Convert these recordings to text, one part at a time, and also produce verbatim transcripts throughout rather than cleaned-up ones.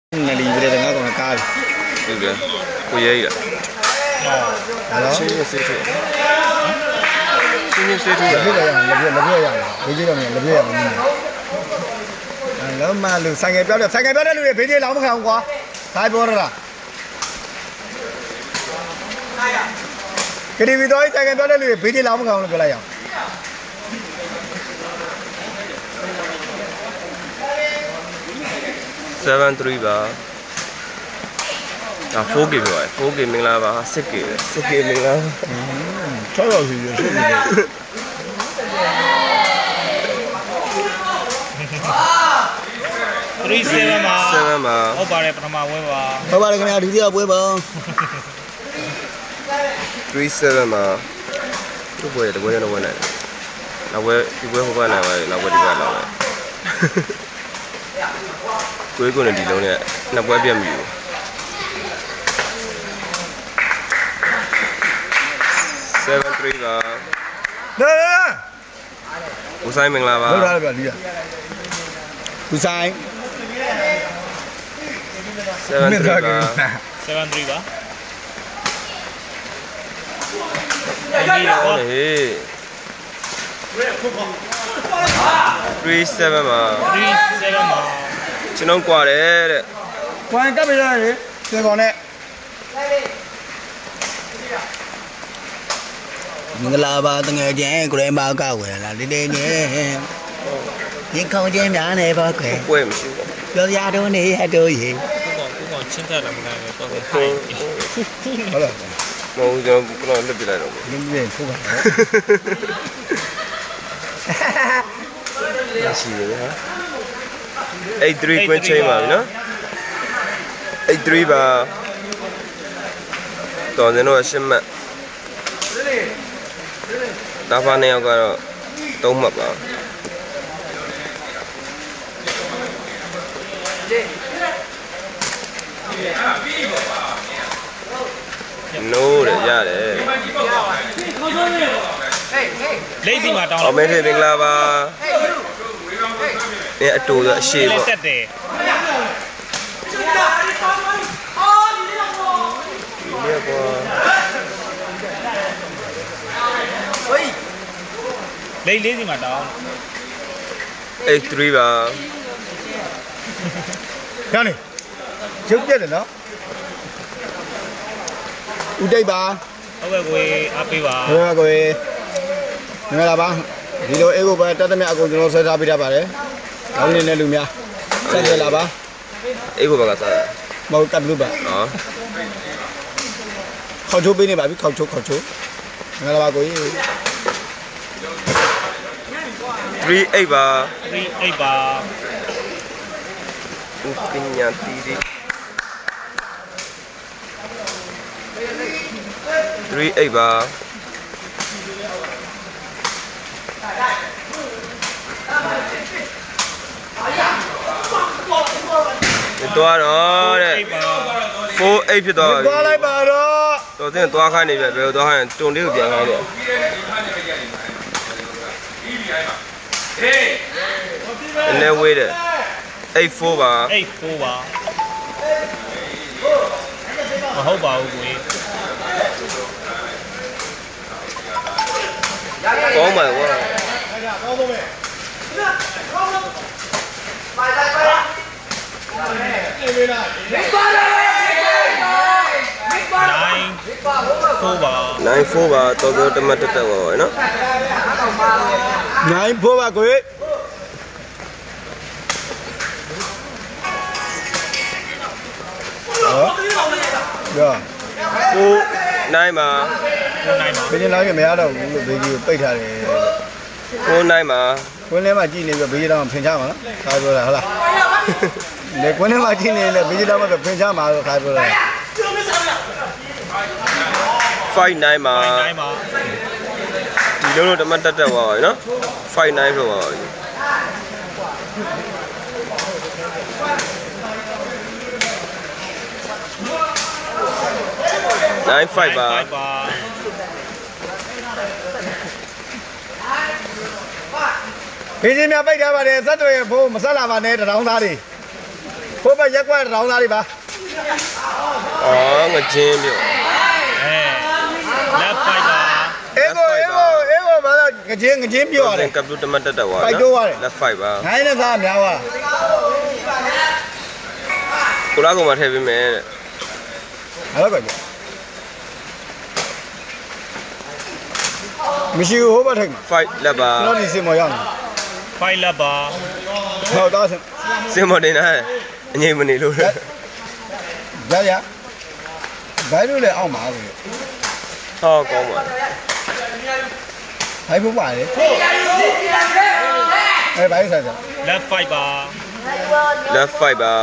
Này đi về đây còn là cao. Được rồi. Cô dây ạ. Đó. Xin nhiều xe thôi. Xin nhiều xe thôi. Lập biết là lập biết lập biết là bây giờ là lập biết là nó mà lừa sang ngày béo được sang ngày béo đó lừa bây giờ làm không quá. Sai bữa rồi. Cái đi video sang ngày béo đó lừa bây giờ làm không cái này à? Seven three ba. À four game rồi, four game mình là ba, six game, six game mình là. Trời ơi thì three seven mà. Seven mà. Ô bà này bà mà quay bà. Ô bà này cái nào đứng kia quay bà. Three seven mà. Cái quay là quay nó quay này. Nó quay, cái quay không quay này vậy, nó quay đi quay nào vậy. Quay con này đi đâu nè, nó quay biếng nhiều. Seven three ba. Đây đây. Cú sai mình là ba. Đâu ra được đi à? Cú sai. Seven three ba. Seven three ba. Này. Three seven mà. Three seven mà. Chỉ nói qua đấy đấy. Quan cấp bây giờ đấy. Xem còn này. Những la ba từng ngày chén của em bao cao rồi là đi đi nhé. Nhưng không chém đã này bao khỏe. Quên một xíu. Cho ra đâu này hay chơi gì? Cũng còn cũng còn chín thật là một ngày người tôi phải hay. Đó là. Mau cho nó lập lại rồi. Những gì không phải. Là gì vậy hả? Eight three quên chơi mà nó. Eight three ba. Toàn thế nó xem mà. Đa phần này có tôm mập à. No để ra để. Lấy gì mà tao? Ở bên đây mình là ba. Nè tủ rồi xì Lấy vào. tết để. Lấy lấy gì mà tao? Eight three ba. Cái này. Trước chết rồi đó. U đây ba. Ô cái quê áp đi bà. Rồi rồi. Nên là ba. Đi đâu ego ba ta mẹ cô nó sẽ ra bị ra bà đấy. Ông nên nên luôn nha. Sao vậy là ba? Eight của bà cả. Mau cắt luôn bà. Đó. Khẩu chú bên này bà biết khẩu chú khẩu chú. Nên là ba cô ấy. Three eight ba. Three eight bà. Kinh nhà tí đi. Three eight ba. Toa đó đấy. Four eightဖြစ်သွားပြီသွားလိုက်ပါတော့တော်တင်သွားခိုင်းနေပြီဘယ်လိုသွားခိုင်းတုံလေးကိုပြန်ခိုင်းတယ်နည်းဝေးတယ်eight fourပါ Eight four bà. Mà hốt bà quê. ကောင်းပါကွာ Nine four bà. nine fourပါတော်တော်တမတ်တက်တက်ပါနော်နိုင်ဖို့ပါကိုယ်ဟောရ four nine ပါ Four nine bà. ဘယ်နေလာရင်မရတော့ဘူးလို့ဘေးကြီးကိုပိတ်ထားတယ် four nine ပါကွင်းထဲမှာကြည့်နေပြီးဘေးကြီးတော့ဖင်ချမှာနော်ခါပြောတာဟုတ်လားလေကွင်းထဲမှာကြည့်နေလေဘေးကြီးတော့ဖင်ချမှာလို့ခါပြောတာ five nine ပါ Five nine bà. ဒီလုံးလုံးတမတ်တက်တက်ပါနော် five nine ဖြစ်ပါပြီ nine five ပါ Five bà. ဖေးချင်းများပိတ်ထားပါတယ်ဇက်တွေဘိုးမဆက်လာပါနဲ့တရောင်းသားတွေ Cô bà giác qua rau ra đi bà. Ờ, ngồi chim biểu. left fight ပါ Ego ego ego bà là cái chén cái chén biểu à đấy. Cặp đôi tầm tật đầu à. Phải đua à đấy. Left fight ba. Hai nó ra mèo à. Cô đã cùng mà thay với mẹ. Đó coi.မရှိဘူးဟိုဘက်ထိပ်မှာ Fight လက်ပါကျွန်တော်ဒီစင်မော်ရောက်နေ fight လက်ပါဟောတော့စင်စင်မတင်တာအငိမ့်မနေလို့ရရဘိုင်းလို့လည်းအောက်မှာဆိုဟောကောင်းပါဘိုင်းဖို့ပါလေအဲဘိုင်းဆိုင်ဆိုင် left fight ပါ Left fight ပါ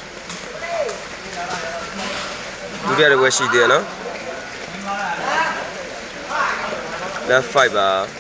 ဒုတိယတစ်ဝက်ရှိသေးတယ်နော် Left fight ပါ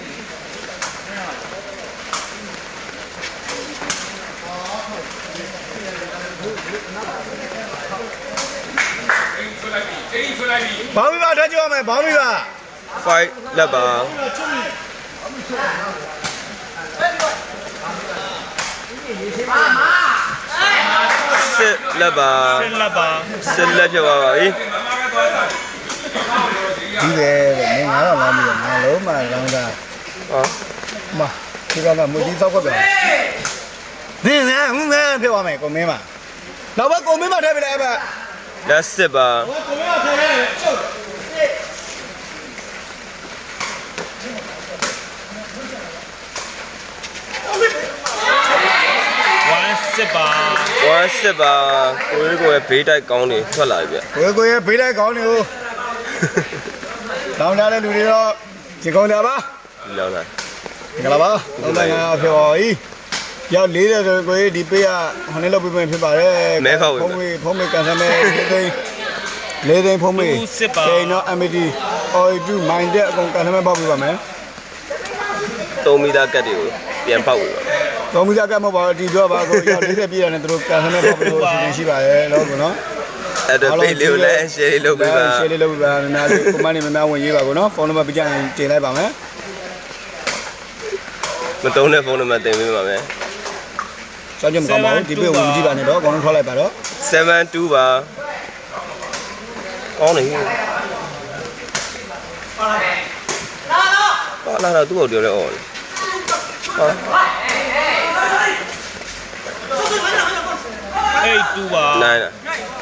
ဘောင်းမိပါထားကြအောင်မယ်ဘောင်းမိပါ Fight လက်ပါစစ်လက်ပါစစ်လက်ပါစစ်လက်ဖြစ်သွားပါပြီဒီလေမင်းငါတော့လောင်းပြီးတော့ငါလုံးမလောင်းတာဟောမဒီကမှမူကြီးသောက်ခွက်ပြန်နင်းနဲဟူးမဲဖြစ်သွားမယ်ကိုမင်းပါနောက်ဘက်ကိုမင်းပါထည့်ပြလိုက်အဲ့ဘက်လက်စစ်ပါကိုမင်းပါထည့်ရဲချုပ် one စစ်ပါ one စစ်ပါကိုရီးကိုရဲ့ဘေးတိုက်ကောင်းနေထွက်လာပြီဗျကိုကိုရဲ့ဘေးလိုက်ကောင်းနေဦးလောင်းလာတဲ့လူတွေတော့ဒီကောင်းကြပါဒီလောက်လားဒီကလာပါလုံးလိုက်ငါဖြစ်ပါဤရောက်လေးတဲ့ဆိုကိုဒီပေးကဟိုနေ့လောက်ပြပြဖြစ်ပါတယ်ဖုံးမေဖုံးမေကန်ဆမ်းမဲလေးသိန်းလေးသိန်းဖုံးမေချိန်တော့ M D အော်တူမိုင်းတဲ့အကုန်ကန်ဆမ်းမဲပေါက်ပြပါမယ်သုံးမီတာကတ်တွေကိုပြန်ပေါက်ပြီကောင်းမှုကြကမဟုတ်ပါဘူးဒီပြောပါကိုရောက်လေးတဲ့ပြည်ရတယ်သူတို့ကန်ဆမ်းမဲပေါက်ပြီးလို့အစီအစဉ်ရှိပါတယ်လို့ကောနော်အဲ့တော့ပေးလေးကိုလည်း share လေးလုပ်ပေးပါ share လေးလုပ်ပေးပါနားလေးကွန်မန့်နေမများဝင်ရေးပါကောနော်ဖုန်းနံပါတ်ပြကြရင်တင်လိုက်ပါမယ်မတုံးတဲ့ဖုန်းနံပါတ်တင်ပေးပါမယ်စောင့်ကြမကောင်းပါဘူးဒီပေးဝင်ကြည့်ပါနဲ့တော့အကုန်လုံးထွက်လိုက်ပါတော့ seven twoပါကောင်းနေပါလာတော့သူ့ကိုပြောလဲအော်ဟာ eight two ပါ nine လား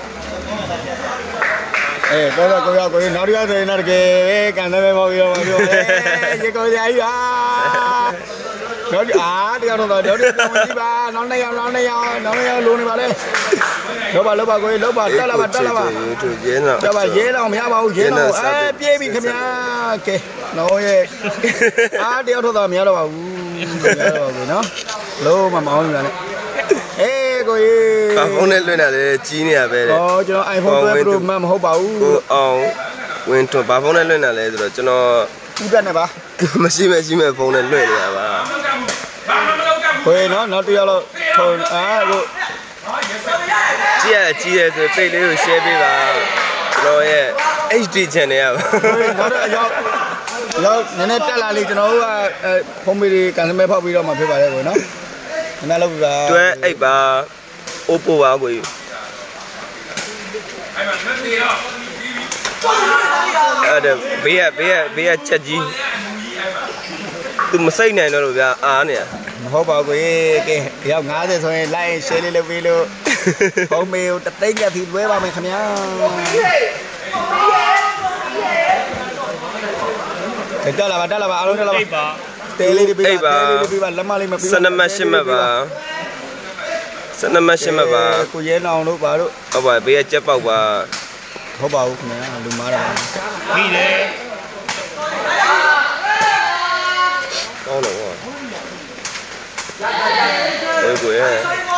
အေးတော့ကိုရောက်ကိုနောက်တစ်ယောက်ဆိုရင်တော့တကယ်ကန်တယ်ပဲပေါ့ပြီးတော့ပြောတယ်ရေကိုကြာကြီးပါတော့အာတရားတော့တော့ဒီကောင်ကြီးပါနောက်နှစ်ယောက်နောက်နှစ်ယောက်နောက်နှစ်ယောက်လုံးနေပါလေလောက်ပါလောက်ပါကိုလောက်ပါတက်လာပါတက်လာပါသူရဲတော့တက်ပါရဲတော့မရပါဘူးရဲတော့အဲပြေးပြီခင်ဗျာကဲနော်ရဲ့အာတရားတော့တော့မရတော့ပါဘူးမရတော့ဘူးနော်လုံးမမောင်းနေတာနဲ့အေးကိုကြီးဖုန်းနဲ့လွှင့်တာလေကြီးနေရပဲတဲ့ဩကျွန်တော် iPhone twelve Pro Max မဟုတ်ပါဘူးကိုအောင်ဝင်ထွန်းဘာဖုန်းနဲ့လွှင့်တာလဲဆိုတော့ကျွန်တော်ဥပဒေနဲ့ပါမရှိမရှိမဲ့ဖုန်းနဲ့လွှင့်နေတာပါကိုယ်နော်နောက်တစ်ယောက်တော့ထုံအာကိုကြည့်ရကြည့်ရဆိုပိတ်လေးကို share ပေးပါကျွန်တော်ရဲ့ H D channel ရပါနောက်တော့ရောက်ရောက်နည်းနည်းတက်လာလေကျွန်တော်တို့ကဖုန်းမေးတွေကန်ဆယ်မဲဖောက်ပြီးတော့မှဖြစ်ပါတယ်ကိုနော်နည်းနည်းလုပ်ပြပါတွဲအိတ်ပါ Oppo ပါကိုကြီးအဲ့ဒါဘေးကဘေးကဘေးကချက်ကြီးသူမစိတ်နိုင်တော့လို့ဗျာအားနေရမဟုတ်ပါဘူးကဲရောက်၅၀ဆိုရင်လိုက် share လေးလုပ်ပြီးလို့ဖုန်းမေးကိုတသိန်းကတိလွဲပါမယ်ခင်ဗျာတက်လာပါတက်လာပါအားလုံးတက်လာပါ eight ပါတဲလေးတွေပေးပါတဲလေးတွေပေးပါလက်မလေးမပေးပါစနမရှင်းမပါစနမရှင်းမပါကိုရဲနောင်တို့ပါတို့ဟုတ်ပါဘေးကကြက်ပေါက်ပါဟုတ်ပါဘူးခင်ဗျာလူမားတာပြီးတယ်ကောင်းတော့ဟောဘယ်ကိုရဲ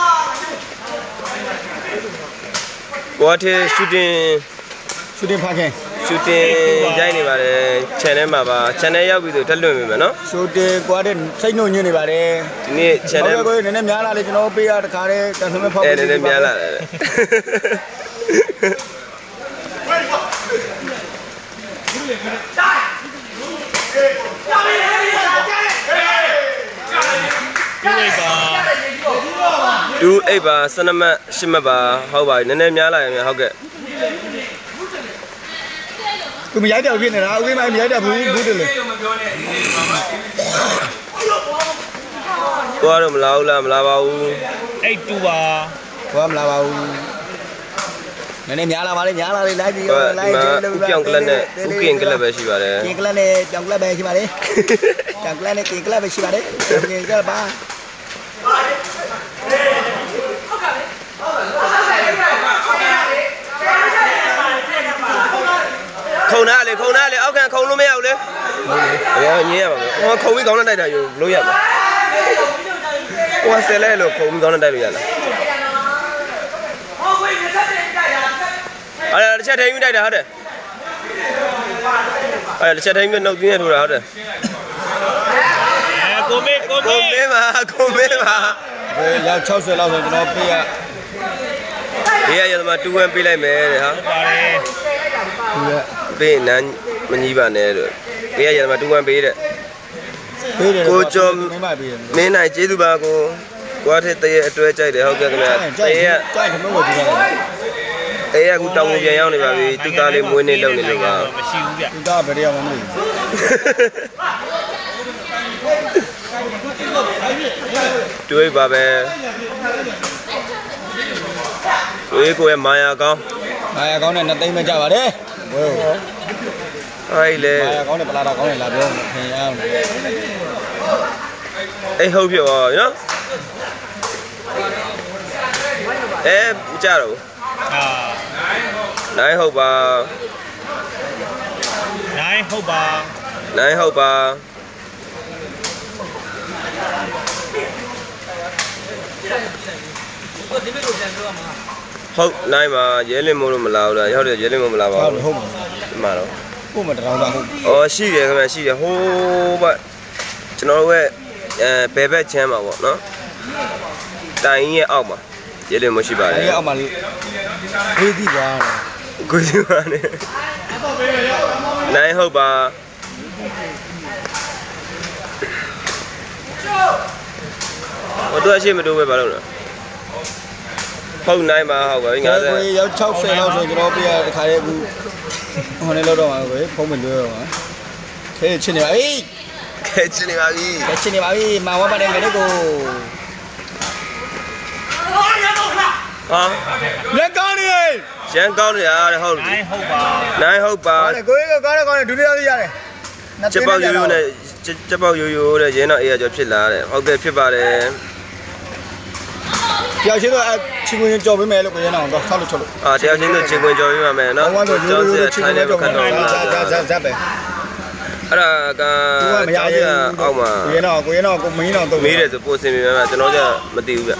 ကိုအထေ shooting ရှူတင်ဖခင် shooting ရိုက်နေပါတယ် channel မှာပါ channel ရောက်ပြီဆိုတက်လွှင့်ပြီမယ်နော်ရှူတင်ကွာတဲ့စိတ်နှုတ်ညွှန်နေပါတယ်ဒီနေ့ channel ဟုတ်ကဲ့ကိုနည်းနည်းများလာလေကျွန်တော်ပေးရတခါတည်းကန်ဆယ်မဲဖောက်အဲပြီးနည်းနည်းများလာတယ် two eight ပါ two two eight ba cinema shima ba how ba nene mya la yaဟုတ်ကဲ့သူမရိုက်တော့ဖြစ်နေတာအဝေးမှမရိုက်တော့ဘူးဘူးတယ်လေသွားတော့မလာဘူးလားမလာပါဘူး eight two ပါဘာမလာပါဘူးနည်းနည်းများလာပါလေများလာလေလိုက်ပြီးလိုက်ကြည့်လို့ပြောင်းကလပ်နဲ့ဥကင်ကလပ်ပဲရှိပါတယ်ကင်ကလပ်နဲ့ပြောင်းကလပ်ပဲရှိပါလေပြောင်းကလပ်နဲ့ကင်ကလပ်ပဲရှိပါတယ်ကင်ကလပ်ပါခုံနာလေခုံနာလေအောက်ခံခုံလို့မရဘူးလေဟုတ်လေညင်းရပါမယ်ဟောခုံပြီးကောင်းနဲ့တိုက်တာယူလို့ရပါဟိုဆယ်လဲလို့ခုံပြီးကောင်းနဲ့တိုက်လို့ရလားအဲ့ဒါတစ်ချက်ထိန်ပြီးတိုက်တာဟုတ်တယ်အဲ့ဒါတစ်ချက်ထိန်ပြီးနှုတ်သင်းရထိုးတာဟုတ်တယ်အဲကိုမေကိုခုံမေမင်းပါခုံမင်းပါဘယ်ရောက်၆၀လောက်ဆိုကျွန်တော်ပေးရဒီရရသမားtwo oneပေးလိုက်မယ်တဲ့ဟာပါတယ်ဒီကပေးနန်းမကြီးပါနဲ့လို့ပေးရရသမားtwo oneပေးတဲ့ပေးတယ်ကိုကျော်မင်းမပေးတယ်မင်းနိုင်ကျေးဇူးပါကိုကိုအထက်တရေအတွဲကြိုက်တယ်ဟုတ်ကဲ့ခင်ဗျာတရေကကြိုက်တယ်မဟုတ်ဘူးဒီကတရေကအခုတောင်ကိုပြန်ရောက်နေပါပြီသူသားလေးမွေးနေလောက်နေလို့ပါမရှိဘူးဗျသူကဘယ်ရောက်မှမသိဘူးတွေးပါပဲတွေးကိုရဲ့မာယာကောင်းမာယာကောင်းနဲ့နှစ်သိန်းပဲကြပါတယ်ဘယ်လိုအဲ့လေမာယာကောင်းနဲ့ပလာတာကောင်းနဲ့လာပြောခင်ရအောင်အဲ့ဟုတ်ဖြစ်ပါနော်အဲမကြတော့ဘူးအာနိုင်ဟုတ်ပါနိုင်ဟုတ်ပါနိုင်ဟုတ်ပါဟုတ်နိုင်ပါရဲလင်းမို့လို့မလာဘူးလားရောက်တယ်ရဲလင်းမို့မလာပါဟုတ်ဘူးဟုတ်ပါဒီမှာတော့ကိုမတရောင်းတာဟုတ်အော်ရှိတယ်ခင်ဗျရှိတယ်ဟိုးဘကျွန်တော်တို့ရဲ့အဲဘယ်ဘက်ချမ်းမှာပေါ့နော်တိုင်ရဲ့အောက်မှာရဲလင်းမရှိပါနဲ့အဲ့အောက်မှာလေးသီးပါကိုကြီးပါနဲ့နိုင်ဟုတ်ပါဟိုတော့ရှိမတိုးပဲဘာလို့လဲဟုတ်နိုင်ပါဟုတ်ပါပြီငါငါးဆယ်ကိုရောက်၆၀လောက်ဆိုကျွန်တော်ပြရတခါလေးအခုဟိုနေလောက်တော့မှာပဲဖုံးမလွှဲတော့ပါခဲချစ်နေပါပြီခဲချင်နေပါပြီခဲချစ်နေပါပြီမာဝပါတယ်ငါတို့ကိုဟာလက်ကောင်းနေရန်ကောင်းနေရတယ်ဟုတ်နိုင်ဟုတ်ပါနိုင်ဟုတ်ပါဟုတ်တယ်ကိုကြီးကကောင်းတယ်ကောင်းတယ်ဒုတိယလေးရတယ်ချက်ပေါက်ရိုးရိုးနဲ့ချက်ပေါက်ရိုးရိုးတဲ့ရဲနောက်အေးရကျော်ဖြစ်လာတယ်ဟုတ်ကဲ့ဖြစ်ပါတယ်ကြောက်ချင်းတော့ချင်းဝင်ကြော်ပေးမယ်လို့ကိုရအောင်တော့ဆောက်လို့ချုပ်လို့အာတရားချင်းတို့ချင်းခွင်ကြော်ပြီးပါမယ်နော်ဘောင်းဆိုရိုးရိုးချင်းဝင်ကြော်ပေးမယ်ဇာဇာဇာဇာပဲအဲ့ဒါကသူကမရရအောက်မှာကိုရအောင်ကိုရအောင်ကိုမင်းအောင်တော့မေးတယ်ဆိုပို့စင်ပြမှာကျွန်တော်ကမသိဘူးဗျ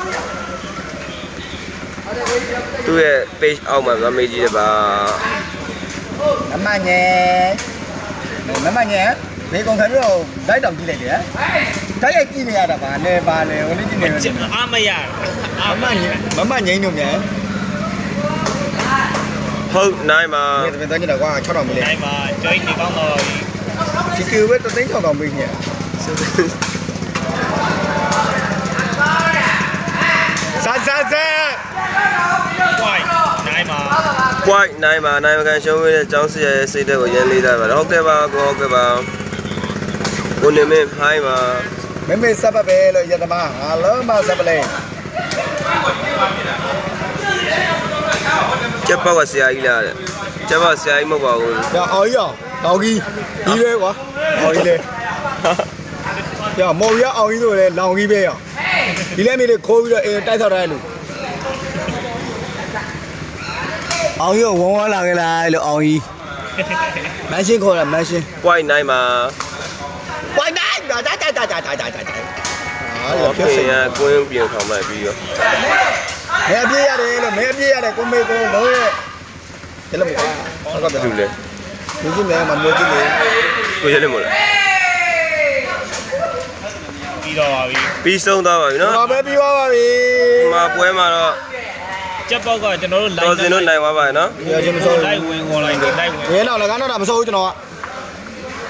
သူ့ရဲ့ page အောက်မှာမမေးကြည့်ရပါမမညဲမမညဲဒီကောင်ခံပြီးတော့လိုက်တောင်ကြည့်လိုက်တယ်တိုက်ရိုက်ကြည့်နေရတာပါလဲပါလဲဟိုလေးကြည့်နေတယ်အာမရမမညဲမမညိန်းတို့မြန်ဟုတ်နိုင်ပါဒီတပည့်သားကြီးတော့ကွာ၆တောင်မလဲနိုင်ပါကြိုင်းနေကောင်းတော့ဒီကေဝဲတသိန်း၆တောင်ပေးနေဆာဆာဆာဝိုင်းနိုင်ပါ quite နိုင်ပါနိုင်မကန်ရှုံးရတဲ့အကြောင်းစရရဲ့စိတ်ဓာတ်ကိုရန်လေးသားပါဟုတ်ကဲ့ပါကိုဟုတ်ကဲ့ပါကိုနေမင်းဖိုင်းပါမမေစပ်ပဲလို့ရတမဟာလုံးမစပ်ပလဲချက်ပေါက်ကဆရာကြီးလားတဲ့ချက်ပေါက်ဆရာကြီးမဟုတ်ပါဘူးဒါအောင်ရအောင်ကြီးဒီပဲကွာအောင်ကြီးလေရမော်ရအောင်ကြီးဆိုလေလောင်ကြီးပဲရဒီလဲမေးလေးခိုးပြီးတော့အင်းတိုက်ဆောက်ထားတယ်လို့အောင်ကြီးဝုံဝါလာခဲ့လားလို့အောင်ကြီးမန်ရှင်းခေါ်တာမန်ရှင်း quite နိုင်ပါဝိုင်းနိုင်ဒါဒါဒါဒါဒါဒါဒါဟာဟောလို့ပြပြောစင်င်ရကွင်းပြင်ထောင်လိုက်ပြီးတော့မဲအပြည့်ရတယ်လို့မဲအပြည့်ရတယ်ကိုမေကိုလုံးရဲ့ဒီလိုမကွာဟုတ်ကဲ့လူလေဒီကြီးမဲမလို့ကြည့်လေကိုရလည်းမဟုတ်လားပြီးတော့ပါပြီပြီးဆုံးသွားပါပြီနော်ဟောပဲပြီးသွားပါပြီဒီမှာပွဲမှာတော့ချက်ပေါက်ကကျွန်တော်တို့တော်စင်တို့နိုင်သွားပါရဲ့နော်ရချင်းမစိုးလိုက်ဝင်ခေါ်လိုက်လိုက်ဝင်ရဲတော့လည်းကတော့မစိုးဘူးကျွန်တော်က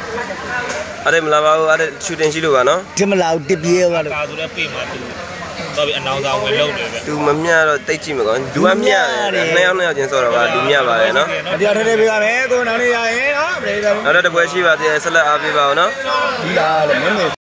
အဲ့ဒါမလာပါဘူးအဲ့ဒါ shooting ရှိလို့ပါနော်ဒီမလာဘူးတစ်ပြေးသွားလို့ကာဆိုတဲ့ပြေးမှာသူရတော့အနောင်ဆောင်ဝင်လုံးတယ်ဗျသူမမြတော့တိတ်ကြည့်မကောလူကမြတယ်နှစ်ယောက်နှစ်ယောက်ချင်းဆိုတော့ကလူမြပါတယ်နော်တရားထဲထဲပေးရမယ်ကိုနောက်နေ့ရရင်နော်ပြည်တယ်နောက်တော့တပွဲရှိပါသေးတယ်ဆက်လက်အားပေးပါဦးနော်ဒီလားလေမင်း